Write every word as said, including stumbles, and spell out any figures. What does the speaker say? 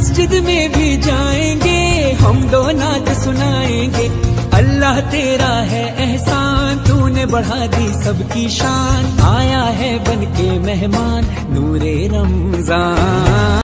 मस्जिद में भी जाएंगे, हम दो नात सुनाएंगे। अल्लाह तेरा है एहसान, तूने बढ़ा दी सबकी शान। आया है बन के मेहमान नूरे रमजान।